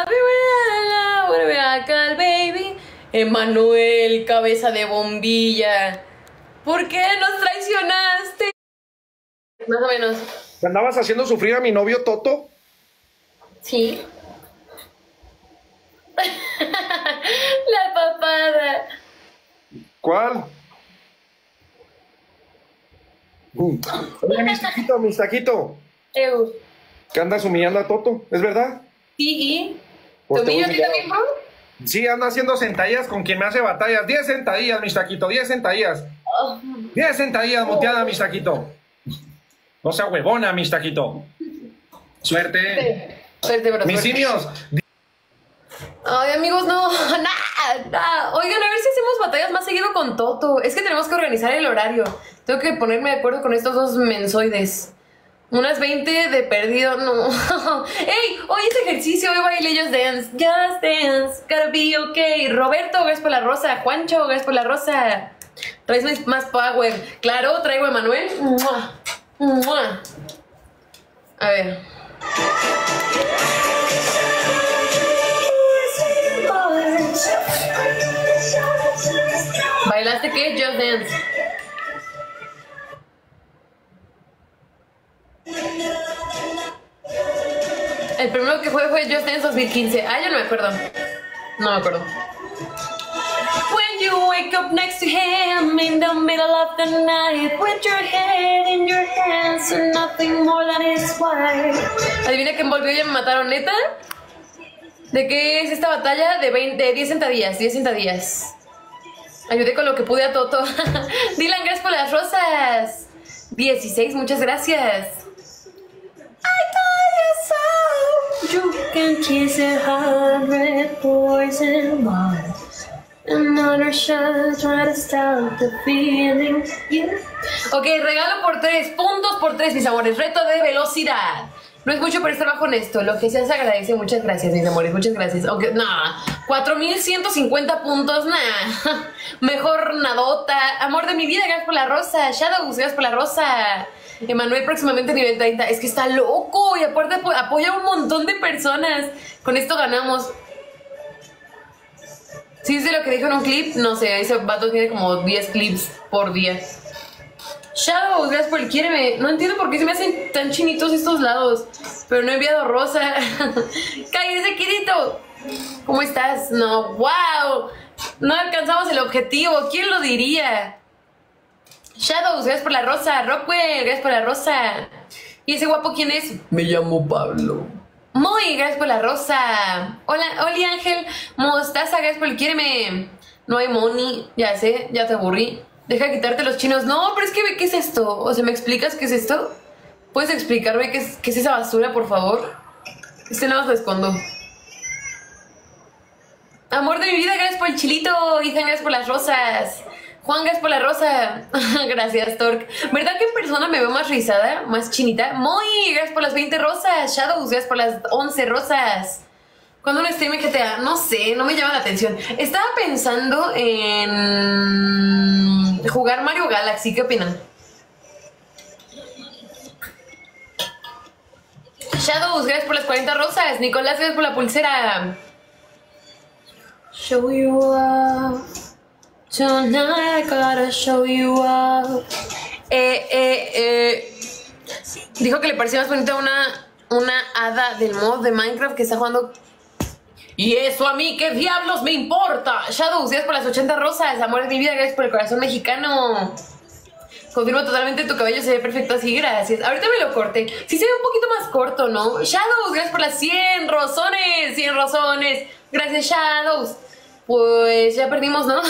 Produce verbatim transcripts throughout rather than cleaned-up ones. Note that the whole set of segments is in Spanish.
Vuelve acá el baby. Emanuel, cabeza de bombilla. ¿Por qué nos traicionaste? Más o menos. ¿Te andabas haciendo sufrir a mi novio Toto? Sí. La papada. ¿Cuál? Oye, mis taquito, mis taquito. Eu. ¿Que andas humillando a Toto? ¿Es verdad? Sí, ¿y? Pues ¿Te te humillo a voy ti a también, humillar. bro? Sí, anda haciendo sentadillas con quien me hace batallas. Diez sentadillas, mis taquito, diez sentadillas. Oh. Diez sentadillas, muteada, mis taquito. No sea huevona, mis taquito. Suerte. Suerte, bro. Mis Suerte. simios. Ay, amigos, no, nada, nada. Oigan, a ver si hacemos batallas más seguido con Toto. Es que tenemos que organizar el horario. Tengo que ponerme de acuerdo con estos dos mensoides. Unas veinte de perdido, no. ¡Ey! Hoy es ejercicio, hoy baile Just Dance. Just Dance, gotta be okay. Roberto, gracias por la rosa. Juancho, gracias por la rosa. Traes más power. Claro, traigo a Emanuel. ¡Mua! ¡Mua! A ver. ¿Bailaste qué? Just Dance. El primero que fue fue Just Dance dos mil quince. Ah, yo no me acuerdo. No me acuerdo. When you wake up next to him in the middle of the night with your head in your hands and nothing more than his wife. Adivina que envolvió y ya me mataron, ¿neta? ¿De qué es esta batalla? De, veinte, de diez sentadillas, diez sentadillas. Ayudé con lo que pude a Toto. Dylan, gracias por las rosas. dieciséis, muchas gracias. I told you so. You can kiss a hundred poison bars. Another shot, try to stop the feeling. Yeah. Ok, regalo por tres, puntos por tres, mis amores. Reto de velocidad. No es mucho, pero es trabajo honesto. Lo que sea se agradece. Muchas gracias, mis amores. Muchas gracias. Aunque, nada. cuatro mil ciento cincuenta puntos. Nah. Mejor nadota. Amor de mi vida, gracias por la rosa. Shadows, gracias por la rosa. Emanuel, próximamente nivel treinta. Es que está loco. Y aparte apo apoya a un montón de personas. Con esto ganamos. ¿Sí es de lo que dijo en un clip? No sé. Ese vato tiene como diez clips por día. Shadows, gracias por el quiéreme. No entiendo por qué se me hacen tan chinitos estos lados. Pero no he enviado rosa. ¡Cállese, querido! ¿Cómo estás? No, wow. No alcanzamos el objetivo. ¿Quién lo diría? Shadows, gracias por la rosa. Rockwell, gracias por la rosa. ¿Y ese guapo quién es? Me llamo Pablo. Muy, gracias por la rosa. Hola, Oli Ángel. Mostaza, gracias por el quiéreme. No hay money. Ya sé, ya te aburrí. Deja de quitarte los chinos. No, pero es que, ¿qué es esto? O sea, ¿me explicas qué es esto? ¿Puedes explicarme qué es, qué es esa basura, por favor? Este nada más lo escondo. Amor de mi vida, gracias por el chilito. Ethan, gracias por las rosas. Juan, gracias por la rosa. Gracias, Torque. ¿Verdad que en persona me veo más rizada? Más chinita. Muy, gracias por las veinte rosas. Shadows, gracias por las once rosas. ¿Cuándo un stream en G T A? No sé, no me llama la atención. Estaba pensando en jugar Mario Galaxy. ¿Qué opinan? Shadows, gracias por las cuarenta rosas. Nicolás, gracias por la pulsera. Show you up. Tonight I gotta show you up. Eh, eh, eh. Dijo que le parecía más bonita una, una hada del mod de Minecraft que está jugando. Y eso a mí, ¿qué diablos me importa? Shadows, gracias por las ochenta rosas. Amor de mi vida, gracias por el corazón mexicano. Confirmo totalmente, tu cabello se ve perfecto así, gracias. Ahorita me lo corté. Sí se ve un poquito más corto, ¿no? Shadows, gracias por las cien rosones. cien rosones. Gracias, Shadows. Pues ya perdimos, ¿no?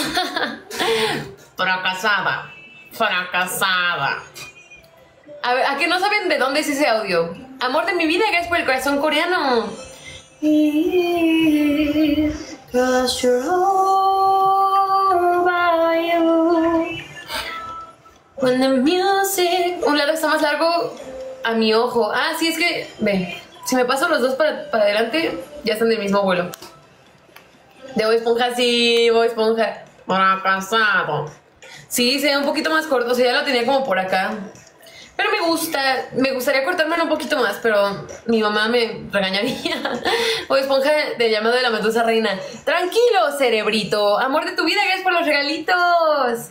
Fracasada. Fracasada. A ver, ¿a qué no saben de dónde es ese audio? Amor de mi vida, gracias por el corazón coreano. Cause you're all by you. When the music. Un lado está más largo a mi ojo. Ah, sí, es que. Ve, si me paso los dos para, para adelante, ya están del mismo vuelo. De Bob Esponja, sí, Bob Esponja. Fracasado. Sí, se ve un poquito más corto. O sea, ya lo tenía como por acá. Pero me gusta, me gustaría cortármelo un poquito más, pero mi mamá me regañaría. O esponja de llamado de la medusa reina. Tranquilo, cerebrito. Amor de tu vida, gracias por los regalitos.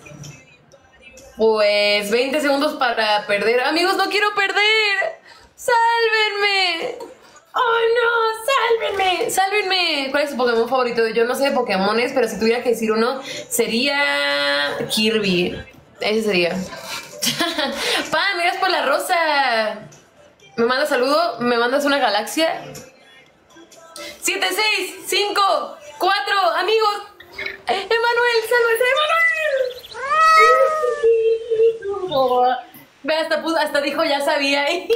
Pues veinte segundos para perder. Amigos, no quiero perder. ¡Sálvenme! ¡Oh, no! ¡Sálvenme! ¡Sálvenme! ¿Cuál es su Pokémon favorito? Yo no sé de Pokémones, pero si tuviera que decir uno, sería Kirby. Ese sería. Pan, miras por la rosa. Me mandas saludo, me mandas una galaxia. siete, seis, cinco, cuatro, amigos. Emanuel, sálvese, Emanuel. Ve, hasta, puso, hasta dijo ya sabía. Gracias,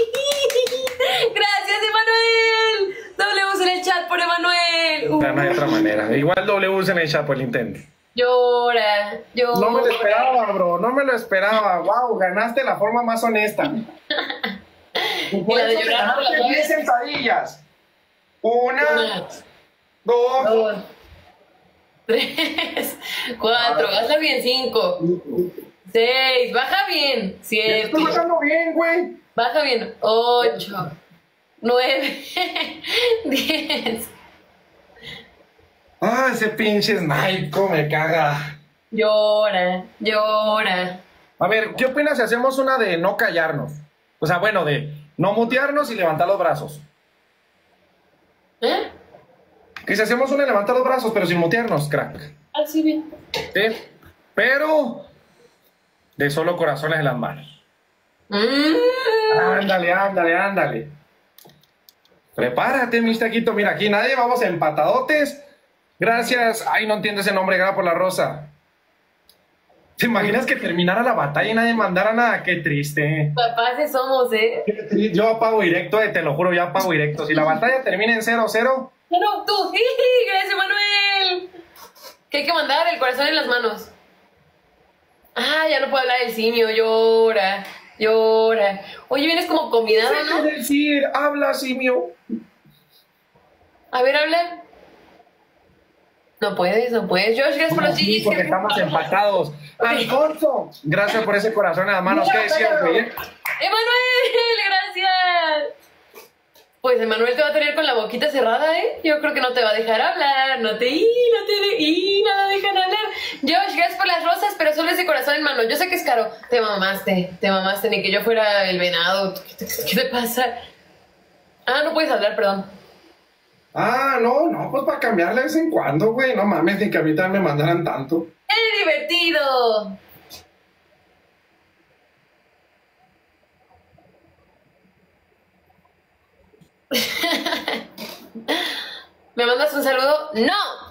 Emanuel. W en el chat por Emanuel. Uh. No hay otra manera. Igual W en el chat por el intento. Llora, llora. No me lo esperaba, bro. No me lo esperaba. Wow, ganaste la forma más honesta. Y la de llorar por las diez sentadillas. Una, Una dos, dos, tres, cuatro, hazla bien, cinco, seis, baja bien, siete, estoy bajando bien, güey. baja bien, ocho, nueve, diez. Ah, ese pinche Snipe me caga. Llora, llora. A ver, ¿qué opinas si hacemos una de no callarnos? O sea, bueno, de no mutearnos y levantar los brazos. ¿Eh? Que si hacemos una de levantar los brazos, pero sin mutearnos, crack. Así bien. ¿Sí? Pero de solo corazones en las manos. Mm. Ándale, ándale, ándale. Prepárate, mi taquito. Mira, aquí nadie, vamos empatadotes. Gracias. Ay, no entiendo ese nombre, gracias por la rosa. ¿Te imaginas que terminara la batalla y nadie mandara nada? Qué triste. Capaces somos, ¿eh? Qué triste. Yo apago directo, eh, te lo juro, yo apago directo. Si la batalla termina en cero cero. No, tú. Gracias, Manuel. ¿Qué hay que mandar? El corazón en las manos. Ah, ya no puedo hablar del simio. Llora, llora. Oye, vienes como combinado, ¿no? ¿Qué decir? Habla, simio. A ver, habla. No puedes, no puedes. Josh, gracias por los Sí, chichis. porque estamos empatados. Alfonso, gracias por ese corazón en las manos. ¿Qué decías, güey? ¡Emanuel! ¡Gracias! Pues Emanuel te va a tener con la boquita cerrada, ¿eh? Yo creo que no te va a dejar hablar. No te... Y, no te... de- y, no la dejan hablar. Josh, gracias por las rosas, pero solo ese corazón en mano. Yo sé que es caro. Te mamaste, te mamaste. Ni que yo fuera el venado. ¿Qué te, qué te pasa? Ah, no puedes hablar, perdón. Ah, no, no, pues para cambiarle de vez en cuando, güey. No mames, ni que a mí también me mandaran tanto. ¡Es divertido! ¿Me mandas un saludo? ¡No!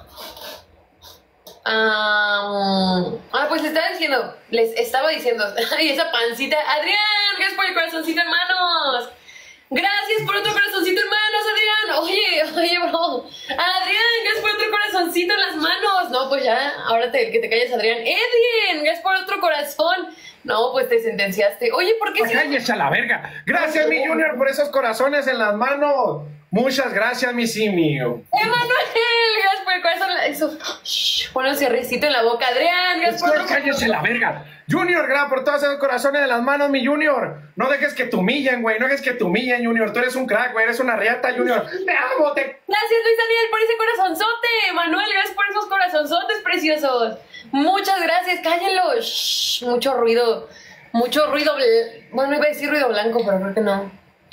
Um, ah, pues les estaba diciendo, les estaba diciendo, ay, esa pancita. Adrián, gracias por el corazoncito en manos. Gracias por otro corazoncito en manos, Adrián. Oye, oye, bro. Adrián, gracias por otro corazoncito en las manos. No, pues ya, ahora te, que te calles, Adrián. Edwin, gracias por otro corazón. No, pues te sentenciaste. Oye, ¿por qué? Pues cállese a la verga. Gracias, mi Junior, por esos corazones en las manos. Muchas gracias, mi simio. Emanuel, gracias por el corazón. Eso. Shh, pon un cierrecito en la boca. Adrián, gracias por otro Cállese a la verga. Junior, gracias por todos esos corazones en las manos, mi Junior. No dejes que te humillen, güey. No dejes que te humillen, Junior. Tú eres un crack, güey. Eres una riata, Junior. Te amo, te... Gracias, Luis Daniel, por ese corazonzote. Manuel, gracias por esos corazonzotes preciosos. Muchas gracias, cállenlo. Shh, mucho ruido. Mucho ruido. bl- Bueno, iba a decir ruido blanco, pero creo que no.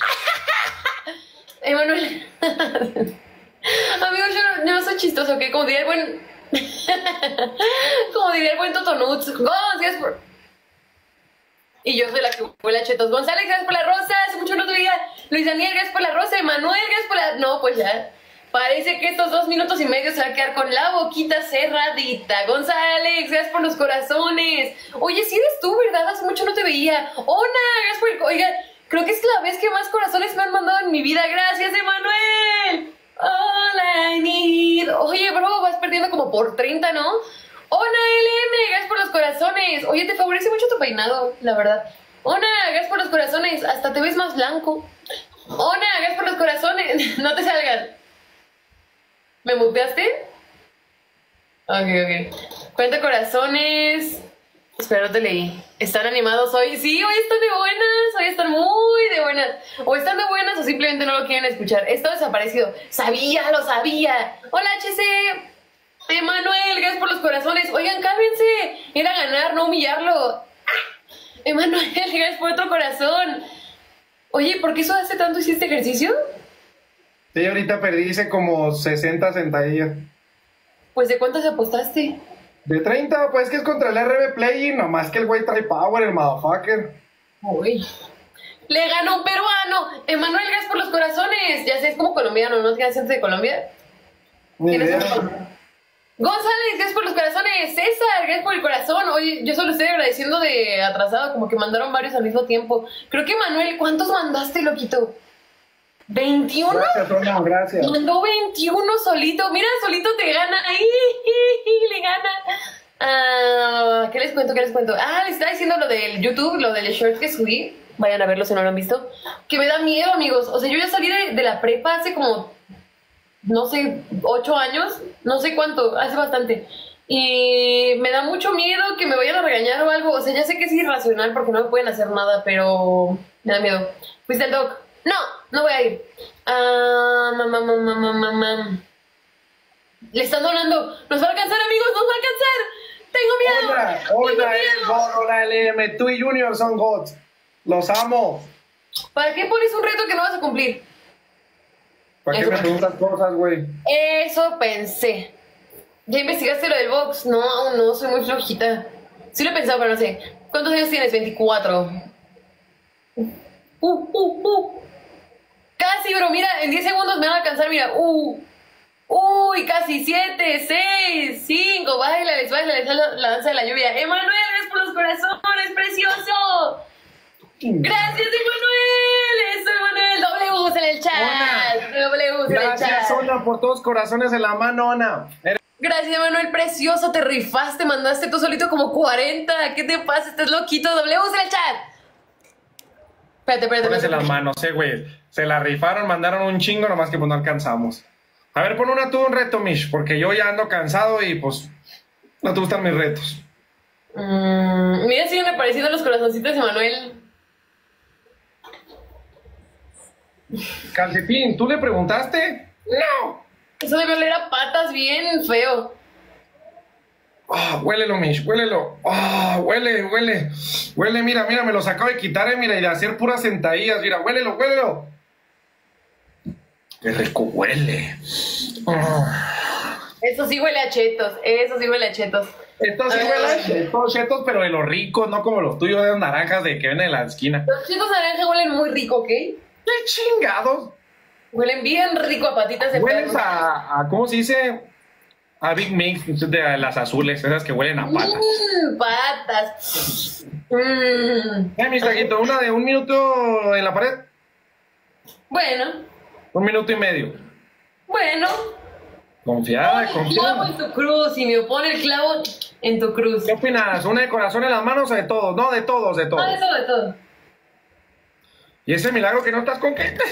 Emanuel. Amigos, yo, no- yo no soy chistoso, ¿ok? Como diría el buen. Como diría el buen Totonuts. Gracias por. Y yo soy la que huele a chetos. González, gracias por la rosa. Hace mucho no te veía. Luis Daniel, gracias por la rosa. Emanuel, gracias por la. No, pues ya. Parece que estos dos minutos y medio se va a quedar con la boquita cerradita. González, gracias por los corazones. Oye, si eres tú, ¿verdad? Hace mucho no te veía. Ona, gracias por el. Oiga, creo que es la vez que más corazones me han mandado en mi vida. Gracias, Emanuel. All I need. Oye, bro, vas perdiendo como por treinta, ¿no? Ona L M, gracias por los corazones. Oye, te favorece mucho tu peinado, la verdad. Ona, gracias por los corazones. Hasta te ves más blanco. Ona, gracias por los corazones. No te salgan. ¿Me muteaste? Ok, ok. Cuenta corazones. Espera, no te leí. ¿Están animados hoy? Sí, hoy están de buenas, hoy están muy de buenas. O están de buenas o simplemente no lo quieren escuchar. Está desaparecido. Sabía, lo sabía. Hola, H C. Emanuel, gracias por los corazones. Oigan, cálmense. Era ganar, no humillarlo. Ah, Emanuel, gracias por otro corazón. Oye, ¿por qué eso hace tanto hiciste ejercicio? Sí, ahorita perdí, hice como sesenta sentadillas. Pues, ¿de cuántas apostaste? De treinta, pues que es contra el R B Play, nomás que el güey trae power, el motherfucker. Uy. Le ganó un peruano. Emanuel, gracias por los corazones. Ya sé, es como colombiano, ¿no? ¿Tienes acento de Colombia? Ni idea. González, gracias por los corazones. César, gracias por el corazón. Oye, yo solo estoy agradeciendo de atrasado, como que mandaron varios al mismo tiempo. Creo que Manuel, ¿cuántos mandaste, loquito? ¿veintiuno? Gracias, Toño, gracias. Mandó veintiuno solito. Mira, solito te gana. ¡Ay! Le gana. Ah, ¿qué les cuento? ¿Qué les cuento? Ah, les estaba diciendo lo del YouTube, lo del short que subí. Vayan a verlo si no lo han visto. Que me da miedo, amigos. O sea, yo ya salí de, de la prepa hace como, no sé, ocho años. No sé cuánto, hace bastante. Y me da mucho miedo que me vayan a regañar o algo. O sea, ya sé que es irracional porque no me pueden hacer nada, pero me da miedo. ¿Fuiste al doc? No, no voy a ir. Ah, mamá, mamá, mamá, mamá. Le están donando. Nos va a alcanzar, amigos, nos va a alcanzar. Tengo miedo. Hola, hola, el God, hola, L M. Tú y Junior son gods. Los amo. ¿Para qué pones un reto que no vas a cumplir? ¿Para qué Eso me pensé. preguntas cosas, güey? Eso pensé. ¿Ya investigaste lo del box? No, aún no, soy muy flojita. Sí lo he pensado, pero no sé. ¿Cuántos años tienes? veinticuatro. Uh, uh, uh. Casi, bro, mira, en diez segundos me van a alcanzar, mira. Uh. Uy, casi siete, seis, cinco. Báilales, báilales, la, la danza de la lluvia. Emanuel, gracias por los corazones, precioso. Gracias, Emanuel. Eso, Emanuel. W en el chat. W en el chat. Gracias, Ona, por todos corazones en la mano, Ona. Eres- Gracias, Emanuel, precioso. Te rifaste, mandaste tú solito como cuarenta. ¿Qué te pasa? Estás loquito. W en el chat. Espérate, espérate, Pónganse espérate. las manos, eh, güey. Se la rifaron, mandaron un chingo, nomás que pues no alcanzamos. A ver, pon una tú, un reto, Mish, porque yo ya ando cansado y pues no te gustan mis retos. Mm, mira, siguen apareciendo los corazoncitos de Emanuel. Calcetín, ¿tú le preguntaste? No. Eso debe oler a patas bien feo. Ah, huélelo, Mish, huélelo. Ah, huele, huele. Huele, mira, mira, me los acabo de quitar, eh, mira, y de hacer puras sentadillas. Mira, huélelo, huélelo. Qué rico huele. Ah. Eso sí huele a chetos. Eso sí huele a chetos. Estos sí Ay, huelen ay. chetos, chetos, pero de los ricos, no como los tuyos de naranjas de que ven en la esquina. Los chetos naranja huelen muy rico, ¿ok? ¡Qué chingados! Huelen bien rico a patitas de Hueles perro. a, a, ¿cómo se dice? A Big Mix de las azules, esas que huelen a patas. Mmm, patas. Mmm. Eh, mis taquitos, una de un minuto en la pared, Bueno, un minuto y medio. bueno. Confiada, Pon el clavo confiada. en tu cruz y me pone el clavo en tu cruz. ¿Qué opinas? ¿Una de corazón en las manos o de todos? No, de todos, de todos. Ah, eso de todo. Y ese milagro que no estás con qué.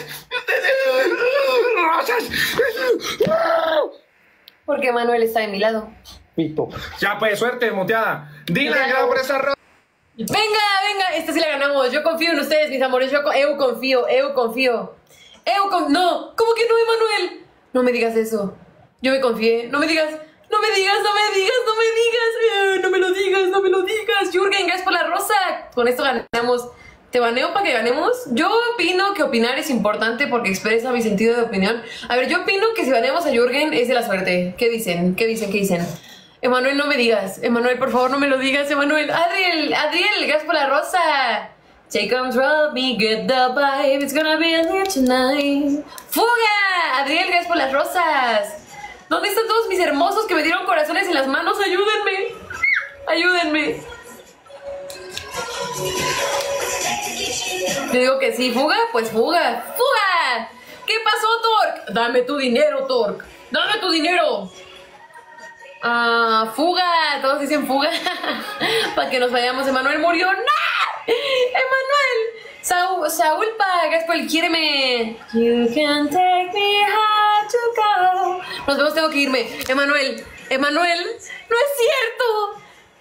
Rosas. Porque Manuel está de mi lado. Pito. Ya pues, suerte, muteada. Dylan, Ya. gracias por esa rosa. Venga, venga, esta sí la ganamos. Yo confío en ustedes, mis amores. Yo co- eu confío, eu confío. Eu con... No, ¿cómo que no, Emanuel? No me digas eso. Yo me confié. No me digas, no me digas, no me digas, no me digas. Eh, no me lo digas, no me lo digas. Jürgen, gracias por la rosa. Con esto ganamos. ¿Te baneo para que ganemos? Yo opino que opinar es importante porque expresa mi sentido de opinión. A ver, yo opino que si baneamos a Jürgen es de la suerte. ¿Qué dicen? ¿Qué dicen? ¿Qué dicen? Emanuel, no me digas. Emanuel, por favor, no me lo digas, Emanuel. Adriel, Adriel, gracias por la rosa. Take control, me get the vibe. It's gonna be here tonight. ¡Fuga! Adriel, gracias por las rosas. ¿Dónde están todos mis hermosos que me dieron corazones en las manos? Ayúdenme. Ayúdenme. Yo digo que sí, fuga, pues fuga. ¡Fuga! ¿Qué pasó, Torque? Dame tu dinero, Torque. Dame tu dinero. Ah, fuga. Todos dicen fuga. Para que nos vayamos. Emanuel murió. ¡No! Emanuel. Saúl, Saúl Pagas por el quiéreme. You can take me high to go. Nos vemos, tengo que irme. Emanuel. Emanuel. No es cierto.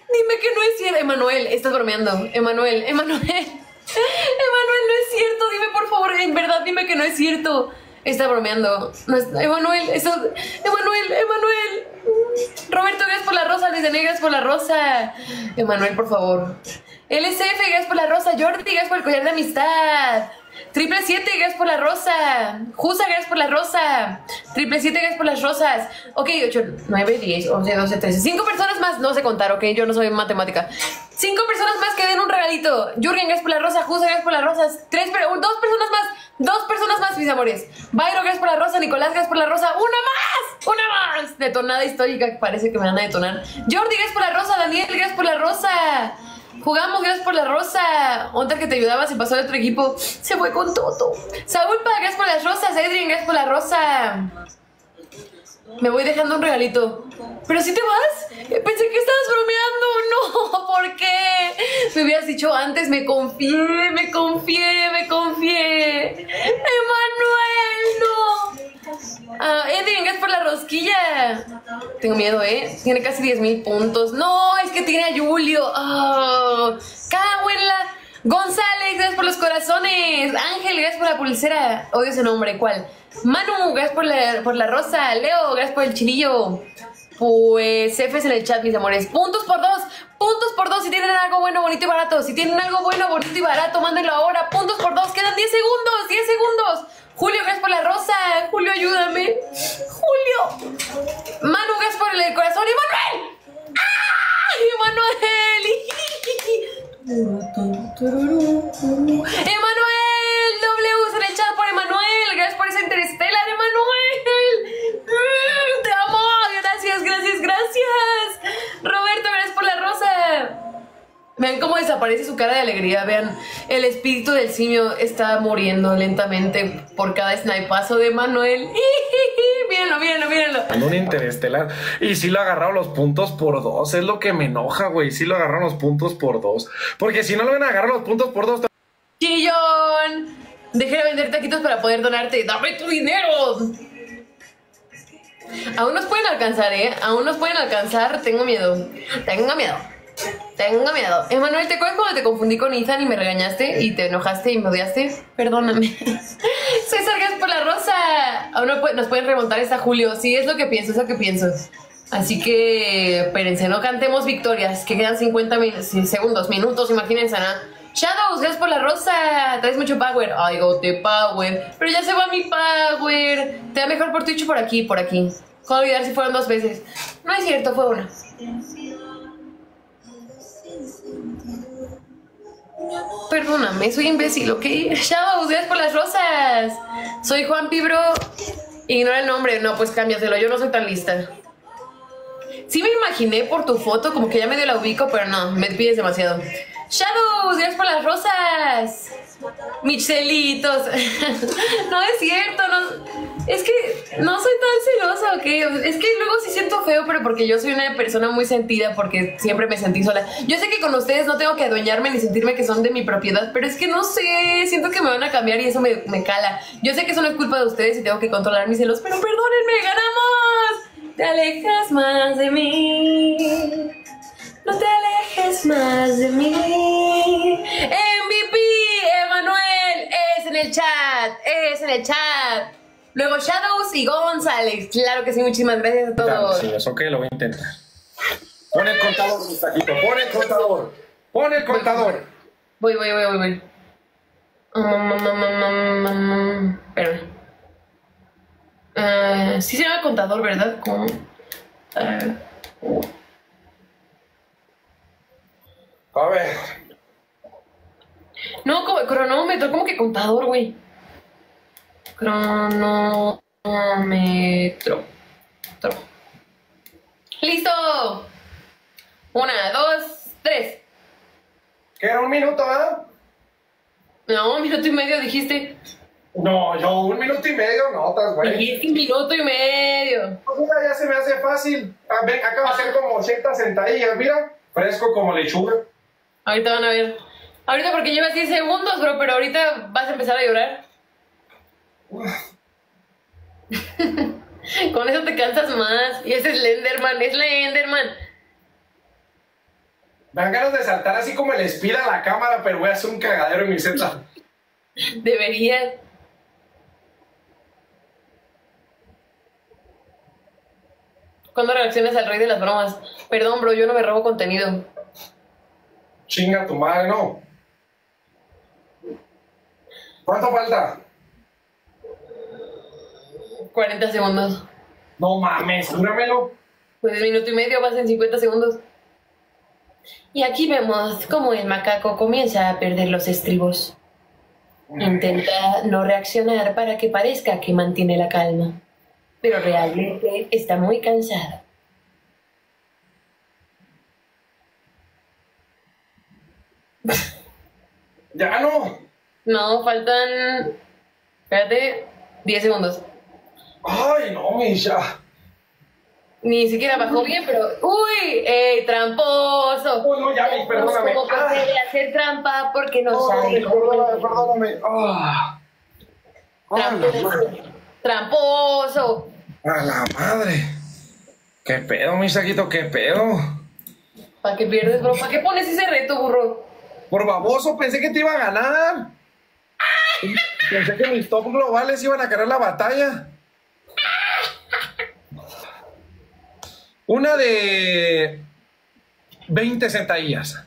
Dime que no es cierto. Emanuel, estás bromeando. Emanuel, Emanuel. Emanuel, no es cierto. Dime, por favor, en verdad, dime que no es cierto. Está bromeando. No es... Emanuel, eso... Emanuel, Emanuel. Roberto, gracias por la rosa. Luis de Negras por la rosa. Emanuel, por favor. L S F, gracias por la rosa. Jordi, gracias por el collar de amistad. Triple siete, gracias por la rosa. Jusa, gracias por la rosa. Triple siete, gracias por las rosas. Ok, ocho, nueve, diez, once, doce, trece. Cinco personas más, no sé contar, ok, yo no soy matemática. Cinco personas más que den un regalito. Jurgen, gracias por la rosa. Jusa, gracias por las rosas. Tres, dos personas más. Dos personas más, mis amores. Byro, gracias por la rosa. Nicolás, gracias por la rosa. ¡Una más! ¡Una más! Detonada histórica que parece que me van a detonar. Jordi, gracias por la rosa. Daniel, gracias por la rosa. Jugamos, gracias por la rosa. Otra que te ayudaba se pasó de otro equipo. Se fue con Toto. Saúl, gracias por las rosas. Adrian, gracias por la rosa. Me voy dejando un regalito. ¿Pero si te vas? Pensé que estabas bromeando. No, ¿por qué? Me hubieras dicho antes. Me confié, me confié, me confié. Emanuel, no. Ah, Edwin, gracias por la rosquilla. Tengo miedo, ¿eh? Tiene casi diez mil puntos. No, es que tiene a Julio. Oh, cago en la... González, gracias por los corazones. Ángel, gracias por la pulsera. Odio ese nombre, ¿cuál? Manu, gracias por la, por la rosa. Leo, gracias por el chilillo. Pues Fs en el chat, mis amores. Puntos por dos, puntos por dos. Si tienen algo bueno, bonito y barato. Si tienen algo bueno, bonito y barato, mándenlo ahora. Puntos por dos, quedan diez segundos, diez segundos. Julio, gracias por la rosa. Julio, ayúdame. Julio. Manu, gracias por el corazón. ¡Emanuel! ¡Ah! ¡Emanuel! ¡Emanuel! W en el chat por Emanuel. Gracias por esa interestelar, Emanuel. Mm, te amo. Gracias, gracias, gracias. Roberto, gracias por la rosa. Vean cómo desaparece su cara de alegría. Vean, el espíritu del simio está muriendo lentamente por cada snipazo de Manuel. Mírenlo, mírenlo, mírenlo. Un interestelar. Y sí lo agarraron los puntos por dos. Es lo que me enoja, güey. Sí lo agarraron los puntos por dos. Porque si no lo van a agarrar los puntos por dos. Chillón. Dejé de vender taquitos para poder donarte. ¡Dame tu dinero! Aún nos pueden alcanzar, ¿eh? Aún nos pueden alcanzar. Tengo miedo. Tengo miedo. Tengo miedo. Emanuel, ¿te acuerdas cuando te confundí con Ethan y me regañaste y te enojaste y me odiaste? Perdóname. César, gracias por la rosa. Aún no puede, nos pueden remontar esta Julio. Sí, es lo que pienso, es lo que pienso. Así que, espérense, no cantemos victorias, que quedan cincuenta min segundos, minutos, imagínense, ¿no? Shadows, gracias por la rosa. Traes mucho power. Ay, gote power. Pero ya se va mi power. Te da mejor por Twitch o por aquí, por aquí. ¿Cómo olvidar si fueron dos veces? No es cierto, fue una. Perdóname, soy imbécil, ¿ok? Shadows, gracias por las rosas. Soy Juan Pibro. Ignora el nombre. No, pues cámbiaselo, yo no soy tan lista. Sí me imaginé por tu foto, como que ya medio la ubico, pero no, me pides demasiado. Shadows, gracias por las rosas. Michelitos. No es cierto, no. Es que no soy tan celosa, ¿ok? Es que luego sí siento feo, pero porque yo soy una persona muy sentida, porque siempre me sentí sola. Yo sé que con ustedes no tengo que adueñarme ni sentirme que son de mi propiedad, pero es que no sé, siento que me van a cambiar y eso me, me cala. Yo sé que eso no es culpa de ustedes y tengo que controlar mis celos, pero perdónenme, ¡ganamos! Te alejas más de mí. No te alejes más de mí. M V P, Emanuel, es en el chat, es en el chat. Luego Shadows y González. Claro que sí, muchísimas gracias a todos. Sí, eso que lo voy a intentar. Pon el contador, mi taquito, pon el contador. Pon el contador. Voy, voy, voy, voy, voy. Um, um, um, um, um, espérame. Uh, sí se llama contador, ¿verdad? ¿Cómo? Uh, uh. A ver. No, como cronómetro, ¿cómo que contador, güey? Cronómetro. ¡Listo! Una, dos, tres. ¿Qué era un minuto, ah? ¿eh? No, un minuto y medio dijiste. No, yo un minuto y medio, notas, güey. Dijiste un minuto y medio. Pues mira, ya se me hace fácil. Ah, ven, acaba de hacer como ochenta sentadillas, mira. Fresco como lechuga. Ahorita van a ver. Ahorita porque llevas diez segundos, bro, pero ahorita vas a empezar a llorar. Con eso te cansas más. Y ese es Slenderman, es Slenderman. Me dan ganas de saltar así como el speed a la cámara, pero voy a hacer un cagadero en mi celda. Deberías. ¿Cuándo reaccionas al rey de las bromas? Perdón, bro, yo no me robo contenido. Chinga tu madre, no. ¿Cuánto falta? cuarenta segundos. No mames, júramelo. Pues un minuto y medio, vas en cincuenta segundos. Y aquí vemos cómo el macaco comienza a perder los estribos. Intenta no reaccionar para que parezca que mantiene la calma, pero realmente está muy cansado. Ya no. No, faltan... Espérate, diez segundos. Ay, no, Misha. Ni siquiera bajó bien, pero... ¡Uy! ¡Ey, tramposo! Oh, no, ya, mi, perdóname. ¿Cómo procede a hacer trampa? Porque no Oh, sabe cómo... perdóname, perdóname. Ah. A la Tramposo. madre. ¡Tramposo! A la madre. ¿Qué pedo, mi saquito? ¿Qué pedo? ¿Para qué pierdes, bro? ¿Para qué pones ese reto, burro? Por baboso, pensé que te iba a ganar. Pensé que mis top globales iban a ganar la batalla. Una de veinte sentadillas.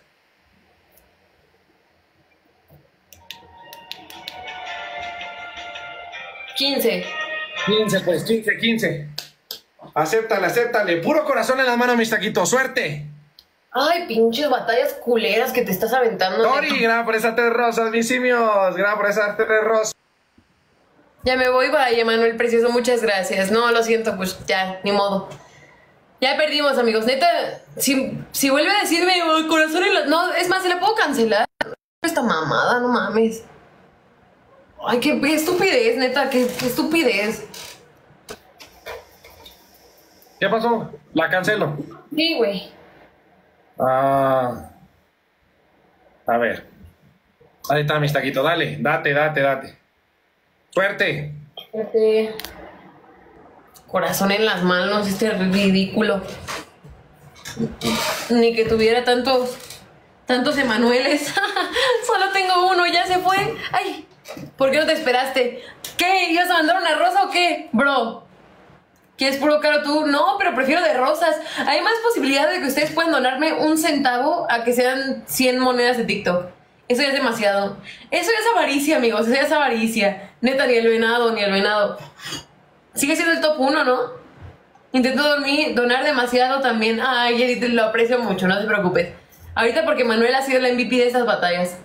quince. quince, pues, quince, quince. Acéptale, acéptale. Puro corazón en las manos, mis taquitos. ¡Suerte! Ay, pinches batallas culeras que te estás aventando. Tori, gracias por esas tres rosas, mis simios. Gracias por esas tres rosas. Ya me voy, vaya, Manuel Precioso, muchas gracias. No, lo siento, pues ya, ni modo. Ya perdimos, amigos. Neta, si, si vuelve a decirme oh, corazón en la... No, es más, se la puedo cancelar. Esta mamada, no mames. Ay, qué, qué estupidez, neta, qué, qué estupidez. ¿Qué pasó? La cancelo. Sí, güey. Ah. A ver. Ahí está, mis taquitos. Dale, date, date, date. Suerte. Este... Corazón en las manos, este ridículo. Ni que tuviera tantos, tantos Emanueles. Solo tengo uno, ya se fue. Ay, ¿por qué no te esperaste? ¿Qué? ¿Ibas a mandar una rosa o qué? Bro, ¿quieres puro caro tú? No, pero prefiero de rosas. Hay más posibilidad de que ustedes puedan donarme un centavo a que sean cien monedas de TikTok. Eso ya es demasiado. Eso ya es avaricia, amigos. Eso ya es avaricia. Neta, ni el venado, ni el venado. Sigue siendo el top uno, ¿no? Intento dormir, donar demasiado también. Ay, Edith, lo aprecio mucho, no te preocupes. Ahorita porque Manuel ha sido el M V P de estas batallas.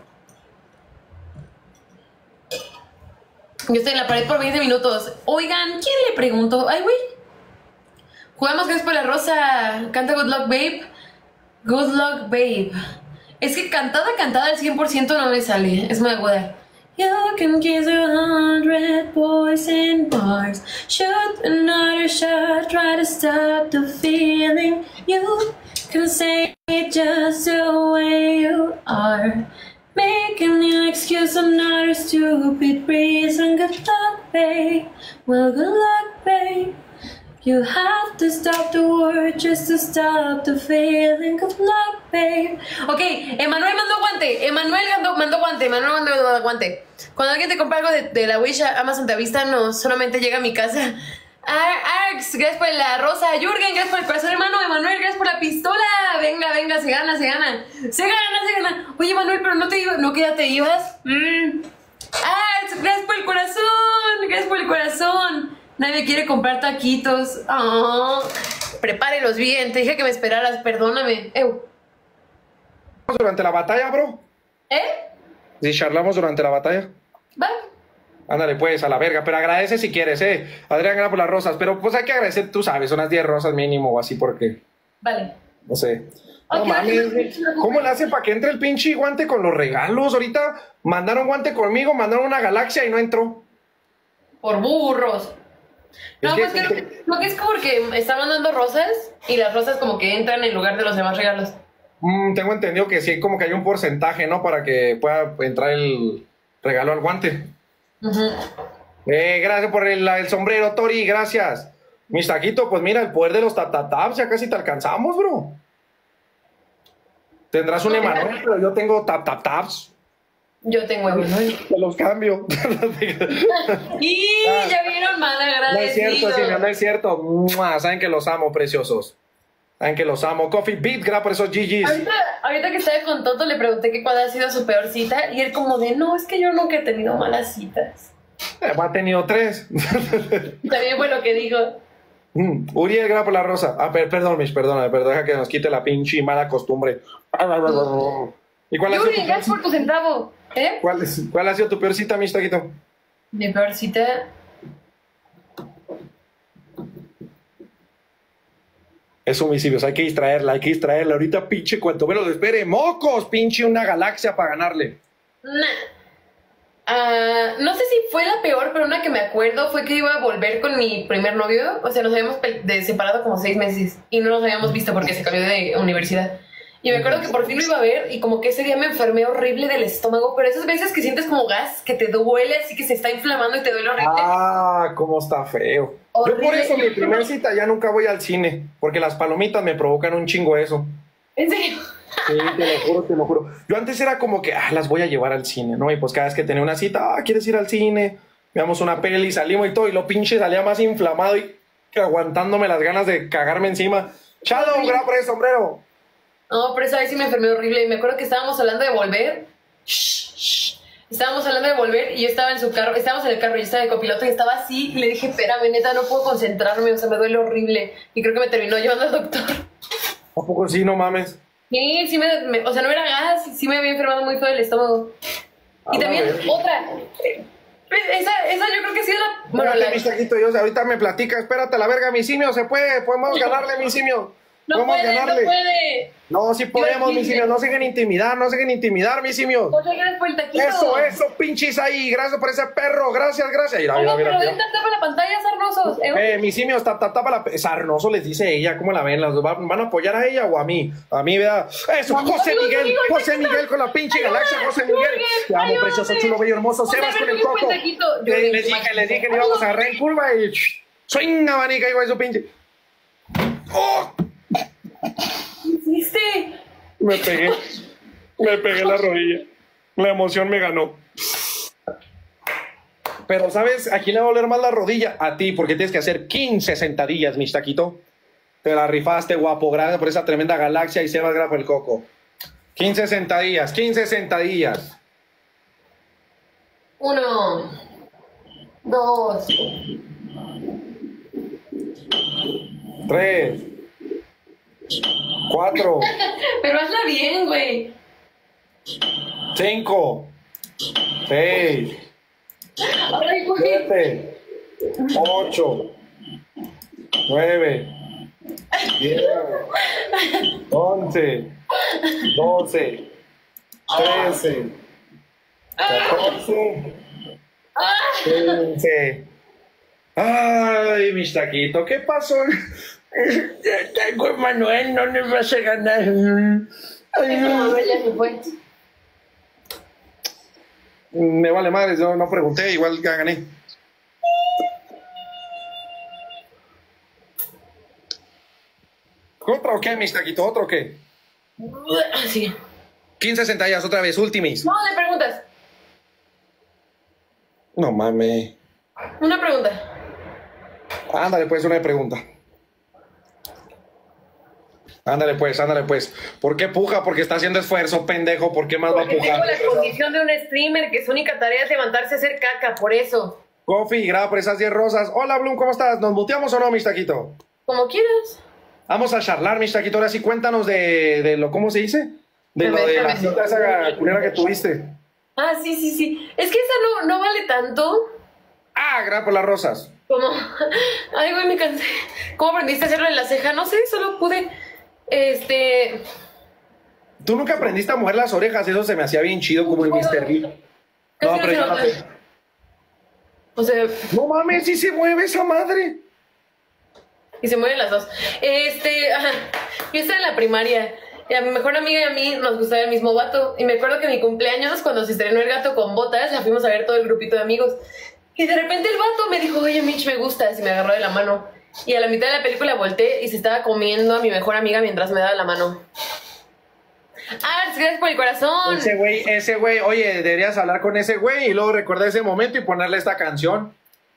Yo estoy en la pared por veinte minutos. Oigan, ¿quién le preguntó? Ay, güey. Jugamos gracias por la rosa. Canta Good Luck Babe. Good Luck Babe. Es que cantada, cantada al cien por ciento no me sale. Es muy aguda. You can kiss a hundred boys in bars. Shoot another shot, try to stop the feeling. You can say it just the way you are. Make a new excuse, another stupid reason. Good luck, babe. Well, good luck, babe. You have to stop the word just to stop the feeling. Good luck, babe. Ok, Emanuel mandó guante. Emanuel mandó, mandó guante. Emanuel mandó guante. Cuando alguien te compra algo de, de la Wish, Amazon te avista, no solamente llega a mi casa. Ar Arx, gracias por la rosa. Jürgen, gracias por el corazón, hermano. Emanuel, gracias por la pistola. Venga, venga, se gana, se gana. Se gana, se gana. Oye, Manuel, pero no te ibas, no que ya te ibas. Mm. Arx, gracias por el corazón. Gracias por el corazón. Nadie quiere comprar taquitos. Oh, prepárelos bien. Te dije que me esperaras. Perdóname. Ew. Durante la batalla, bro. ¿Eh? Si charlamos durante la batalla. Va. Ándale, pues, a la verga. Pero agradece si quieres, eh. Adrián, gana por las rosas. Pero pues hay que agradecer, tú sabes, unas diez rosas mínimo o así, porque. Vale. No sé. No Okay, mames, okay. ¿cómo le hace para que entre el pinche guante con los regalos? Ahorita mandaron guante conmigo, mandaron una galaxia y no entró. Por burros. No, Es pues que- creo que, creo que es porque están mandando rosas y las rosas como que entran en lugar de los demás regalos. Mm, tengo entendido que sí, como que hay un porcentaje, ¿no? Para que pueda entrar el regalo al guante. Uh-huh. Eh, gracias por el, el sombrero, Tori, gracias. Mi saquito, pues mira, el poder de los tatataps, ya casi te alcanzamos, bro. Tendrás un No, Emanuel, pero yo tengo tap tap taps. Yo tengo Emanuel. Te los cambio. Y ya vieron, mal No es cierto, agradecido. sí, no es cierto. Mua, saben que los amo, preciosos. Saben que los amo. Coffee Beat, gracias por esos G Gs. Ahorita, ahorita que estaba con Toto le pregunté que cuál ha sido su peor cita y él como de, no, es que yo nunca he tenido malas citas. Eh, ha tenido tres. También fue lo que dijo. Mm, Uriel, gracias por la rosa. Ah, per- perdón, Mish, perdona, perdón, deja que nos quite la pinche mala costumbre. ¿Y cuál ha sido Yuri, tu peor gracias por cita? tu centavo. ¿Eh? ¿Cuál, es- cuál ha sido tu peor cita, Mish Taquito? Mi peor cita. Es homicidios, hay que distraerla, hay que distraerla. Ahorita, pinche, cuanto menos lo espere. ¡Mocos! Pinche una galaxia para ganarle. Nah. Ah, no sé si fue la peor, pero una que me acuerdo fue que iba a volver con mi primer novio. O sea, nos habíamos pe- de separado como seis meses y no nos habíamos visto porque se cambió de universidad. Y me acuerdo que por fin lo iba a ver y como que ese día me enfermé horrible del estómago, pero esas veces que sientes como gas, que te duele así que se está inflamando y te duele horrible. Ah, cómo está feo. Horrible. Yo por eso mi primer cita ya nunca voy al cine, porque las palomitas me provocan un chingo eso. ¿En serio? Sí, te lo juro, te lo juro. Yo antes era como que, ah, las voy a llevar al cine, ¿no? Y pues cada vez que tenía una cita, ah, ¿quieres ir al cine? Veamos una peli, salimos y todo, y lo pinche salía más inflamado y aguantándome las ganas de cagarme encima. Chalo, gran por el sombrero. No, pero esa vez sí me enfermé horrible. Y me acuerdo que estábamos hablando de volver. Shh, shh. Estábamos hablando de volver y yo estaba en su carro. Estábamos en el carro y yo estaba de copiloto y estaba así. Y le dije, espérame, neta, no puedo concentrarme. O sea, me duele horrible. Y creo que me terminó llevando al doctor. ¿A poco sí? No mames. Sí, sí me, me- o sea, no era gas. Sí me había enfermado muy feo el estómago. Y Ah, también bueno. otra. eh, Esa, esa yo creo que ha sido la... Bueno, Espérate, la... mi taquito, yo, ahorita me platica, espérate la verga, mi simio, se puede, podemos ganarle, mi simio. No podemos puede, ganarle. no puede. No, sí podemos, Yo- mis simios, no se dejen intimidar, no se dejen intimidar, mis simios. Muchas gracias por el taquito. Eso, eso, pinches ahí, gracias por ese perro, gracias, gracias. Mira, mira, Oigan, mira, pero mira. ven, tapa la pantalla, sarnosos. ¿eh? Eh, mis simios, tap, tap, tapa la... Sarnoso les dice ella, ¿cómo la ven? ¿Las ¿Van, van a apoyar a ella o a mí? A mí, vea. Eso, Vamos, José amigos, Miguel, amigos, José taquito. Miguel con la pinche Ayuda, galaxia, José Miguel. Jürgen, Te amo, ayúdame. precioso, chulo, bello, hermoso. José, Sebas con el Jürgen, coco. buen taquito. Eh, Jürgen, les dije, les dije, le íbamos a agarrar en curva y... Soy una abanica, hijo de su pinche... ¡Oh! ¿Qué hiciste? Me pegué. Me pegué la rodilla. La emoción me ganó. Pero, ¿sabes? ¿A quién le va a doler más la rodilla? A ti, porque tienes que hacer quince sentadillas, mi taquito. Te la rifaste, guapo. Gracias por esa tremenda galaxia y Sebas, gracias por el coco. quince sentadillas, quince sentadillas. Uno, dos, Tres. Cuatro. pero hazla bien, güey. Cinco. Seis. Ay, güey. Siete. Ocho. Nueve. Diez. Once. Doce. Trece. Catorce. Quince. Ay, mi taquito, ¿qué pasó? Tengo Manuel, no le vas a ganar. Ay, Ay, no. no, ya se fue. Me vale madre, yo no pregunté, igual ya gané. ¿Otro o qué, mi taquito? ¿Otro o qué? Sí. quince sentadillas otra vez, ultimis. No, le preguntas. No mames. Una pregunta. Ándale pues, una pregunta. Ándale pues, ándale pues. ¿Por qué puja? Porque está haciendo esfuerzo, pendejo. ¿Por qué más va a Porque tengo pujar? la condición de un streamer que su única tarea es levantarse a hacer caca, por eso. Coffee, graba por esas diez rosas. Hola, Bloom, ¿cómo estás? ¿Nos muteamos o no, mi taquito? Como quieras. Vamos a charlar, mi taquito. Ahora sí, cuéntanos de, de lo, ¿cómo se dice? De lo de la cita esa culera que tuviste. Ah, sí, sí, sí. Es que esa no, no vale tanto Ah, graba por las rosas. como... Ay, güey, me cansé. ¿Cómo aprendiste a hacerlo en la ceja? No sé, solo pude... Este... Tú nunca aprendiste a mover las orejas, eso se me hacía bien chido como el mister Bean. No, Casi pero no yo no se sé. nota. O sea, No mames, sí se mueve esa madre. y se mueven las dos. Este, ajá, yo estaba en la primaria y a mi mejor amiga y a mí nos gustaba el mismo vato. Y me acuerdo que en mi cumpleaños, cuando se estrenó El Gato con Botas, la fuimos a ver todo el grupito de amigos. Y de repente el vato me dijo, oye, Mitch, me gustas, y me agarró de la mano. Y a la mitad de la película volteé y se estaba comiendo a mi mejor amiga mientras me daba la mano. Ah, gracias por el corazón. Ese güey, ese güey, oye, deberías hablar con ese güey y luego recordar ese momento y ponerle esta canción.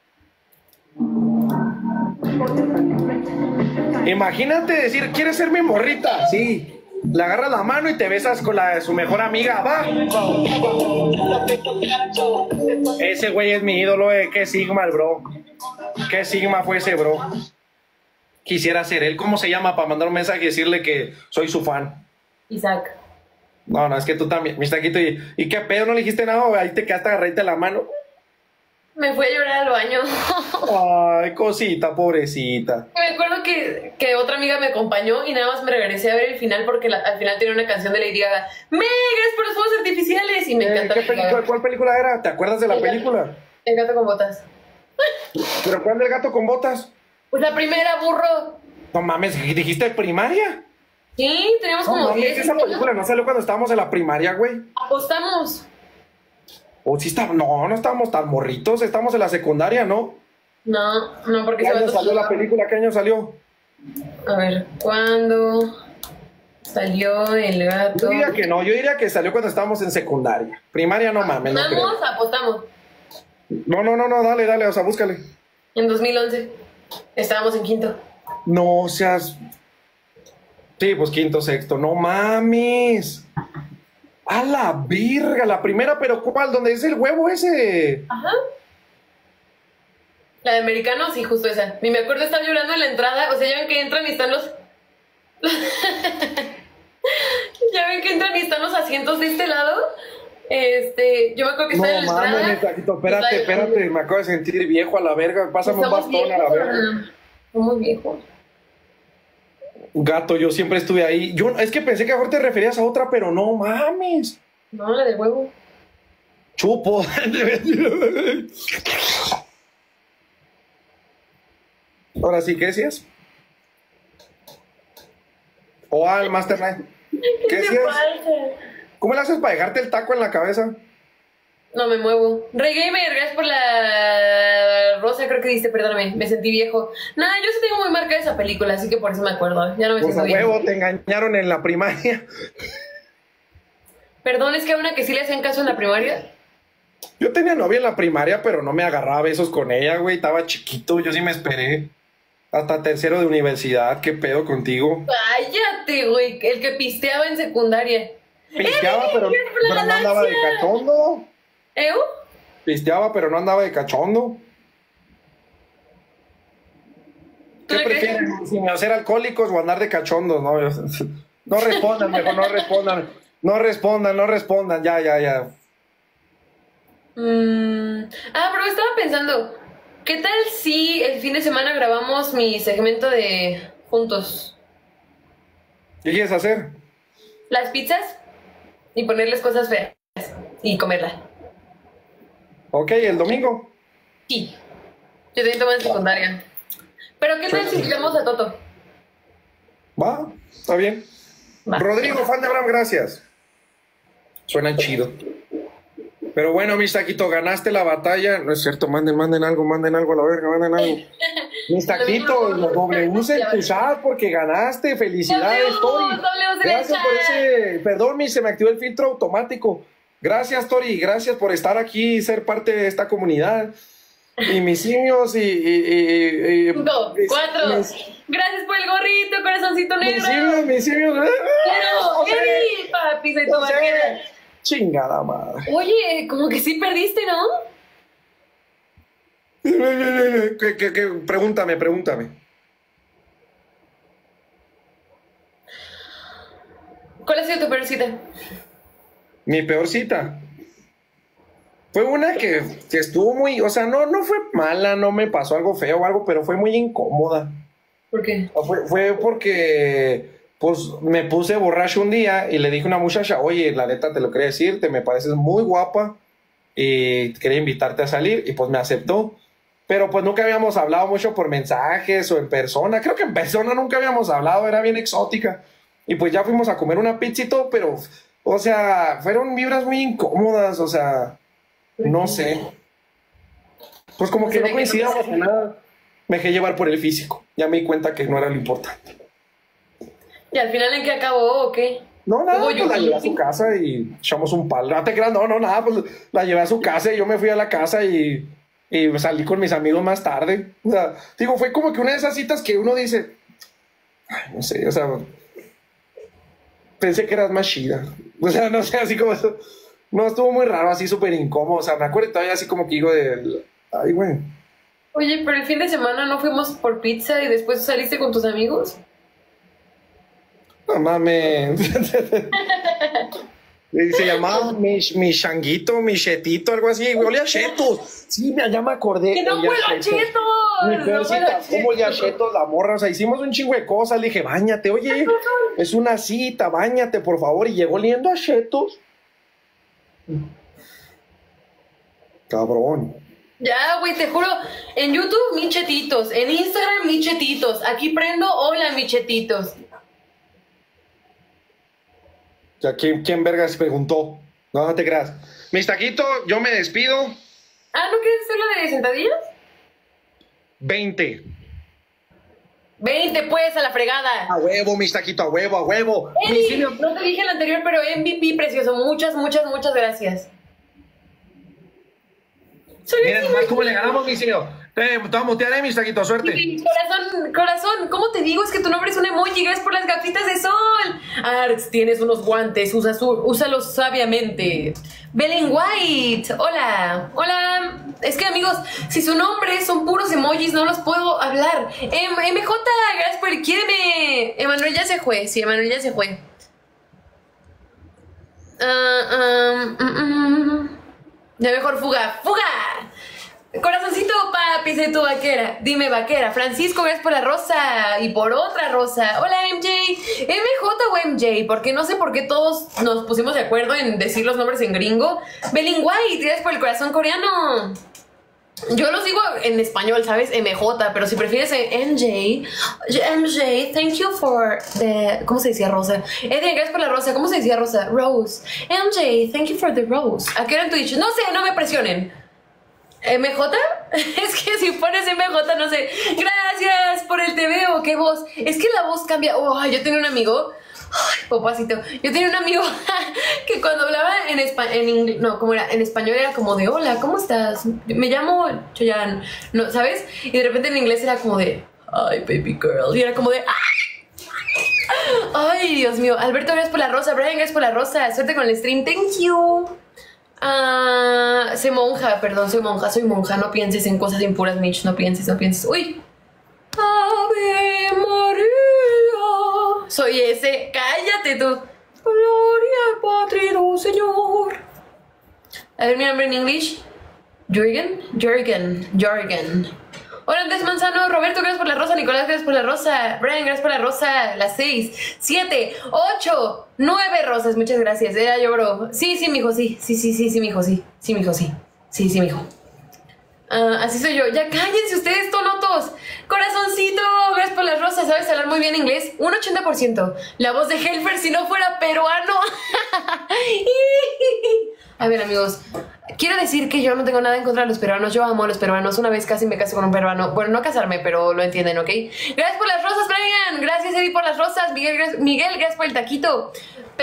Imagínate decir, ¿quieres ser mi morrita? Sí. Le agarras la mano y te besas con la de su mejor amiga, va. Ese güey es mi ídolo, eh. Qué sigma el bro. Qué sigma fue ese bro. Quisiera ser él. ¿Cómo se llama? Para mandar un mensaje y decirle que soy su fan. Isaac. No, no, es que tú también, mi taquito. ¿Y, ¿y qué pedo? ¿No le dijiste nada? Ahí te quedaste agarradita la mano. Me fui a llorar al baño. Ay, cosita, pobrecita. Me acuerdo que, que otra amiga me acompañó y nada más me regresé a ver el final porque la, al final tiene una canción de Lady Gaga. ¡Me, gracias por los fuegos artificiales! Y me Eh, encanta. ¿qué película, ¿Cuál película era? ¿Te acuerdas de la El película? gato, el gato con botas. ¿Pero cuál del gato con botas? Pues la primera, burro. No mames, ¿dijiste primaria? Sí, teníamos No como mames, diez. esa película no salió cuando estábamos en la primaria, güey. Apostamos. O sí está, no, no estábamos tan morritos, estábamos en la secundaria, ¿no? No, no, porque ¿Qué ese año vato salió la jugaba. película? ¿Qué año salió? A ver, ¿cuándo salió el gato? Yo diría que no, yo diría que salió cuando estábamos en secundaria. Primaria no mames, no creo. Apostamos, apostamos. No, no, no, no, dale, dale, o sea, búscale. En dos mil once. Estábamos en quinto. No seas... Sí, pues quinto, sexto, no mames. A la virga, la primera, pero ¿cuál? ¿Dónde es el huevo ese? Ajá. La de americano, sí, justo esa. Ni me acuerdo, estaba llorando en la entrada. O sea, ya ven que entran y están los... ya ven que entran y están los asientos de este lado. Este, yo me acuerdo que No estaba en la entrada. mames, Taquito, espérate, espérate, me acabo de sentir viejo a la verga. Pásame un Estamos bastón a la viejos, verga. ¿no? Somos viejos. Gato, yo siempre estuve ahí. Yo es que pensé que mejor te referías a otra, pero no mames. No, la del huevo. Chupo. Ahora sí, ¿qué decías? O al Master Night. ¿Qué ¿Qué te decías? pasa? ¿Cómo le haces para dejarte el taco en la cabeza? No me muevo. Rey Gamer, gracias por la rosa, creo que diste, perdóname, me sentí viejo. Nada, yo sí tengo muy marcada esa película, así que por eso me acuerdo. Ya no me Pues a siento viejo. huevo, te engañaron en la primaria. Perdón, es que a una que sí le hacían caso en la primaria. Yo tenía novia en la primaria, pero no me agarraba besos con ella, güey. Estaba chiquito, yo sí me esperé. Hasta tercero de universidad, ¿qué pedo contigo? Cállate, güey, el que pisteaba en secundaria. Pisteaba, ¡Eh, pero, mira, por la pero no andaba de galaxia! cachondo. ¿Eu? Pisteaba, pero no andaba de cachondo. ¿Tú ¿Qué le crees? prefieren? Si ¿Ser alcohólicos o andar de cachondos? No, no respondan, mejor no respondan. No respondan, no respondan. Ya, ya, ya. Mm, ah, pero estaba pensando, ¿qué tal si el fin de semana grabamos mi segmento de juntos? ¿Qué quieres hacer? Las pizzas y ponerles cosas feas y comerla. Ok, el domingo. Sí. Yo también tomo en secundaria. Pero ¿qué tal si invitamos a Toto? Va, está bien. Va. Rodrigo, fan de Abraham, gracias. Suena chido. Pero bueno, mis taquitos, ganaste la batalla. No es cierto, manden, manden algo, manden algo a la verga, manden algo. Mis taquitos, los W's en tu chat porque ganaste. Felicidades, W, Tori. W en el Gracias por chat. ese. Perdón, mi, se me activó el filtro automático. Gracias, Tori. Gracias por estar aquí y ser parte de esta comunidad. Y mis simios y. y, y, y Cinco, mis- cuatro. mis- Gracias por el gorrito, corazoncito Mis negro. simios, mis simios. Claro, No sé, Eddie, papi, soy tu no sé. vaquera. Chingada madre. Oye, como que sí perdiste, ¿no? ¿Qué, qué, qué? Pregúntame, pregúntame. ¿Cuál ha sido tu peor cita? Mi peor cita. Fue una que, que estuvo muy, o sea, no, no fue mala, no me pasó algo feo o algo, pero fue muy incómoda. ¿Por qué? Fue, fue porque, pues, me puse borracho un día y le dije a una muchacha, oye, la neta te lo quería decir, te me pareces muy guapa y quería invitarte a salir y pues me aceptó. Pero pues nunca habíamos hablado mucho por mensajes o en persona. Creo que en persona nunca habíamos hablado, era bien exótica. Y pues ya fuimos a comer una pizza y todo, pero, o sea, fueron vibras muy incómodas, o sea, no sé. Pues como No que sé no de qué coincidíamos no en nada. Me dejé llevar por el físico. Ya me di cuenta que no era lo importante. ¿Y al final en qué acabó o qué? No, nada, Oye, pues la oye, llevé a su casa y echamos un palo. No te creas, no, no, nada, pues la llevé a su casa y yo me fui a la casa y, y salí con mis amigos más tarde. O sea, digo, fue como que una de esas citas que uno dice, ay, no sé, o sea, pensé que eras más chida. O sea, no sé, así como eso. No, estuvo muy raro, así súper incómodo. O sea, me acuerdo todavía así como que digo de, ay, güey. Oye, pero el fin de semana no fuimos por pizza y después saliste con tus amigos. No mames. Se llamaba mi, mi changuito, mi chetito, algo así. Olía a chetos. Sí, ya me acordé. ¡Que no olía huelo a chetos. chetos! Mi ¡No Percita, huelo a ¿cómo olía a chetos! chetos la morra? O sea, hicimos un chingo de cosas. Le dije, báñate, oye, es una cita, báñate, por favor. Y llegó oliendo a chetos. Cabrón. Ya, güey, te juro, en YouTube, mis chetitos, en Instagram, mis chetitos, aquí prendo, hola, mis chetitos. O sea, ¿quién, quién vergas preguntó? No, no te creas. Mis taquitos, yo me despido. Ah, ¿no quieres hacer la de sentadillas? veinte. veinte, pues, a la fregada. A huevo, mis taquitos, a huevo, a huevo. Eddie, no te dije el anterior, pero M V P precioso, muchas, muchas, muchas gracias. Soy Miren un más cómo le ganamos, mi señor. Eh, te voy a mutear, eh, mis taquitos, suerte. Corazón, corazón, ¿cómo te digo? Es que tu nombre es un emoji, gracias por las gafitas de sol. Arx, tienes unos guantes, usa su, úsalos sabiamente. Belen White, hola, hola. Es que amigos, si su nombre son puros emojis, no los puedo hablar. M- MJ, gracias por el quiéreme. Emanuel ya se fue, sí, Emanuel ya se fue. Ah, um, mm, mm. Ya mejor fuga, fuga. Corazoncito, papi, sé tu vaquera. Dime vaquera. Francisco, gracias por la rosa y por otra rosa. Hola, M J. M J o M J, porque no sé por qué todos nos pusimos de acuerdo en decir los nombres en gringo. Belin White, gracias por el corazón coreano. Yo los digo en español, ¿sabes? M J, pero si prefieres M J, M J, thank you for the... ¿Cómo se decía rosa? Edwin, gracias por la rosa. ¿Cómo se decía rosa? Rose. M J, thank you for the rose. ¿A qué era en Twitch? No sé, no me presionen. ¿M J? Es que si pones M J, no sé. Gracias por el te veo, qué voz. Es que la voz cambia. Oh, yo tenía un amigo... Ay, papacito. Yo tenía un amigo que cuando hablaba en español, en inglés, no, como era en español era como de hola, ¿cómo estás? Me llamo Choyan, no, ¿sabes? Y de repente en inglés era como de ay, baby girl. Y era como de ay, ay, Dios mío. Alberto, gracias por la rosa. Brian, gracias por la rosa. Suerte con el stream. Thank you. Ah, soy monja, perdón, soy monja, soy monja. No pienses en cosas impuras, Mitch. No pienses, no pienses. Uy. Ave María. Soy ese. Cállate tú. Gloria al Padre, Señor. A ver mi nombre en inglés. Jürgen. Jürgen. Jürgen. Hola, Andrés Manzano. Roberto, gracias por la rosa. Nicolás, gracias por la rosa. Brian, gracias por la rosa. Las seis, siete, ocho, nueve rosas. Muchas gracias. Era yo, bro. Sí, sí, mijo, sí. Sí, sí, sí, sí, mijo, sí. Sí, mijo, sí. Sí, sí, mijo. Uh, así soy yo. Ya cállense ustedes, tonotos. Corazoncito, gracias por las rosas. ¿Sabes hablar muy bien inglés? Un ochenta por ciento. La voz de Helfer si no fuera peruano. A ver, amigos. Quiero decir que yo no tengo nada en contra de los peruanos. Yo amo a los peruanos. Una vez casi me casé con un peruano. Bueno, no casarme, pero lo entienden, ¿ok? Gracias por las rosas, Brian. Gracias, Eddie, por las rosas. Miguel, gracias, Miguel, gracias por el taquito.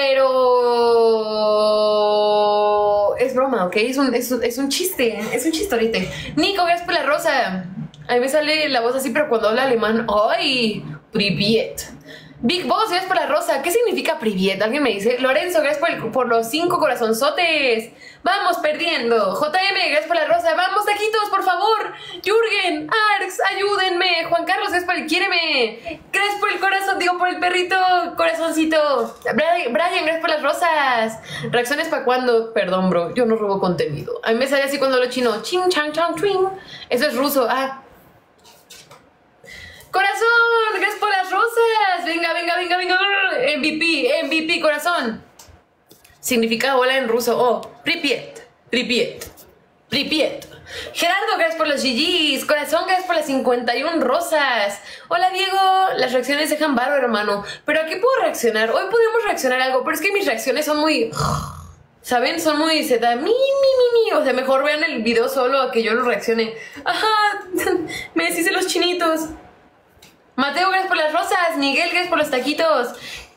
Pero... es broma, ¿ok? Es un, es un, es un chiste. Es un chistorete. Nico, gracias por la rosa. A mí me sale la voz así, pero cuando habla alemán... ¡Ay! Priviet. Big Boss, gracias por la rosa. ¿Qué significa Priviet? Alguien me dice. Lorenzo, gracias por, el, por los cinco corazonzotes. Vamos perdiendo. J M, gracias por la rosa. Vamos, taquitos, por favor. Jürgen, Arx, ayúdenme. Juan Carlos, gracias por el quiéreme. Gracias por el corazón, digo, por el perrito corazoncito. Brian, Brian, gracias por las rosas. Reacciones para cuando. Perdón, bro, yo no robo contenido. A mí me sale así cuando lo chino. Ching, chang, chang, twing. Eso es ruso. Ah. Corazón, gracias por las rosas. Venga, venga, venga, venga. M V P, M V P, corazón. Significa hola en ruso. Oh, Pripiet, Pripiet, Pripiet. Gerardo, gracias por los G Gs. Corazón, gracias por las cincuenta y una rosas. Hola, Diego. Las reacciones dejan barro, hermano. ¿Pero a qué puedo reaccionar? Hoy podemos reaccionar a algo, pero es que mis reacciones son muy... ¿saben? Son muy Z. Mi, mi, mi, mi. O sea, mejor vean el video solo a que yo lo reaccione. Ajá. Me decís de los chinitos. Mateo, gracias por las rosas. Miguel, gracias por los taquitos.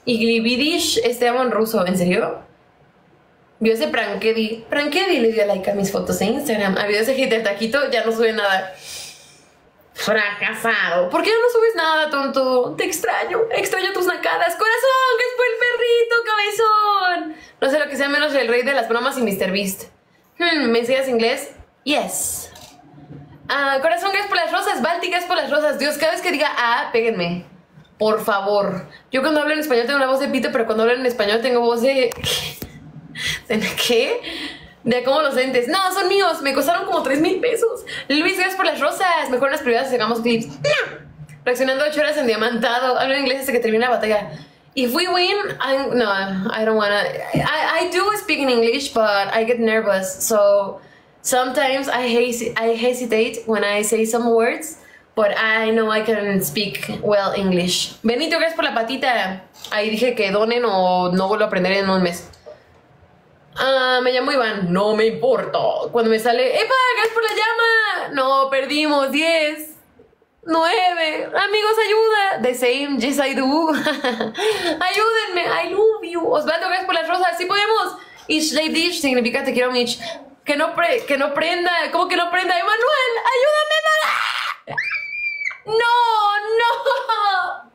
Y Glibidish, este amo en ruso, ¿en serio? Vio ese Prankedi. Prankedi le dio like a mis fotos en Instagram. A videos de hit de taquito, ya no sube nada. Fracasado. ¿Por qué no subes nada, tonto? Te extraño. Extraño tus nacadas. Corazón, que es por el perrito, cabezón. No sé lo que sea menos el rey de las bromas y míster Beast. Hmm, ¿me enseñas inglés? Yes. Ah, corazón, gracias por las rosas. Balti, gracias por las rosas. Dios, cada vez que diga ah, péguenme. Por favor. Yo cuando hablo en español tengo una voz de pito, pero cuando hablo en español tengo voz de... ¿De qué? De como los lentes. No, son míos. Me costaron como tres mil pesos. Luis, gracias por las rosas. Mejor en las privadas hagamos clips. No. Reaccionando ocho horas en diamantado. Hablo en inglés hasta que termine la batalla. If we win, I'm, no, I don't wanna. I, I do speak in English, but I get nervous. So sometimes I, hes I hesitate when I say some words. But I know I can speak well English. Benito, gracias por la patita. Ahí dije que donen o no vuelvo a aprender en un mes. Ah, me llamo Iván. No me importa. Cuando me sale, ¡epa! ¡Gracias por la llama! No, perdimos. diez, nueve. Amigos, ayuda. The same, yes I do. Ayúdenme. I love you. Osvaldo, gracias por las rosas. Sí podemos. Ich lady dish significa te quiero, Mitch. Que no, pre que no prenda. ¿Cómo que no prenda? Emanuel, ayúdame, Mara. No, no.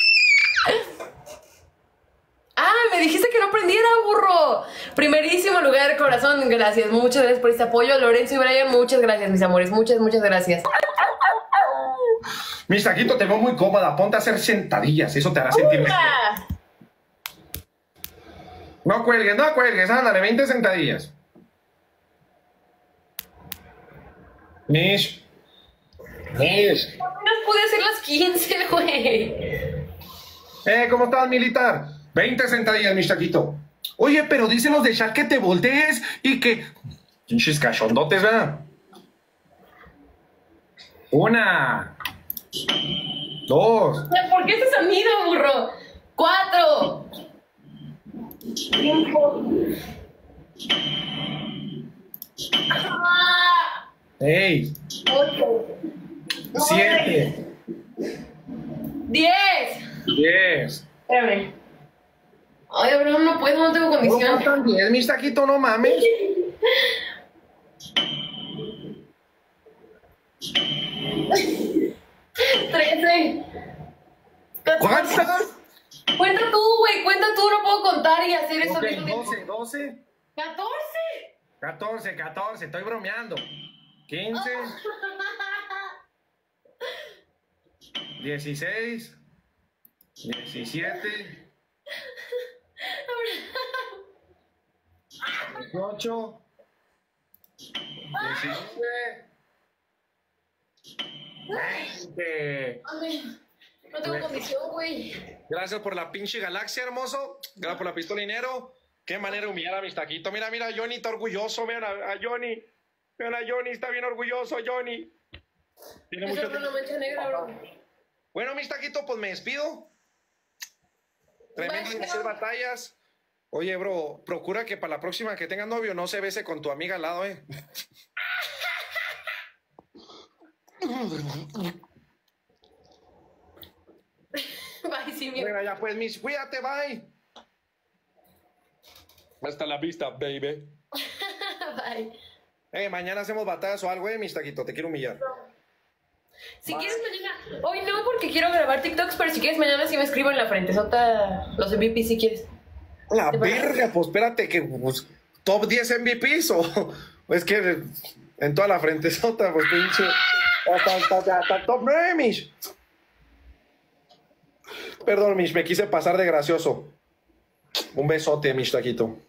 Ah, me dijiste que no prendiera, burro. Primerísimo lugar, corazón, gracias. Muchas gracias por este apoyo. Lorenzo y Brian, muchas gracias, mis amores. Muchas, muchas gracias. Mis taquito, te veo muy cómoda. Ponte a hacer sentadillas. Eso te hará sentir mejor. No cuelgues, no cuelgues. Ándale, veinte sentadillas. Mish. Mish. No pude hacer las quince, güey. Eh, ¿cómo estás, militar? veinte sentadillas, mis taquito. Oye, pero dicen los de chat que te voltees y que... Pinches cachondotes, ¿verdad? Una. Dos. ¿Por qué ese sonido, burro? Cuatro. Cinco. Ah. Seis. Ocho. Siete. Diez. Diez. Espérame. Ay, Abraham, no puedo, no tengo condición. No, también, mis taquito, no mames. Trece. ¿Cuántas? Cuenta tú, güey, cuenta tú, no puedo contar y hacer eso. Okay, doce, doce. catorce. catorce, catorce, estoy bromeando. quince. dieciséis. diecisiete. dieciocho. diecinueve. veinte. No tengo condición, güey. Gracias por la pinche galaxia, hermoso. Gracias por la pistola dinero. Qué manera de humillar a mis taquitos. Mira, mira, Johnny está orgulloso. Vean a, a Johnny. Vean a Johnny, está bien orgulloso, Johnny. Tiene Eso mucho es una mancha negra, bro. Bueno, mis taquitos, pues me despido. Tremendo en hacer batallas. Oye, bro, procura que para la próxima que tengas novio no se bese con tu amiga al lado, eh. Bye, sí, mi. Bueno, ya pues, mis, cuídate, bye. Hasta la vista, baby. Bye. Eh, mañana hacemos batallas o algo, eh, mis taquitos, te quiero humillar. Si Bye. quieres mañana, hoy no porque quiero grabar TikToks, pero si quieres mañana sí me escribo en la frente, sota los M V P si quieres. La verga, pues espérate que pues, top diez M V Ps o, o es que en toda la frente sota, pues pinche. Hasta, hasta, hasta top nueve, Mish. Perdón, Mish, me quise pasar de gracioso. Un besote, Mish Taquito.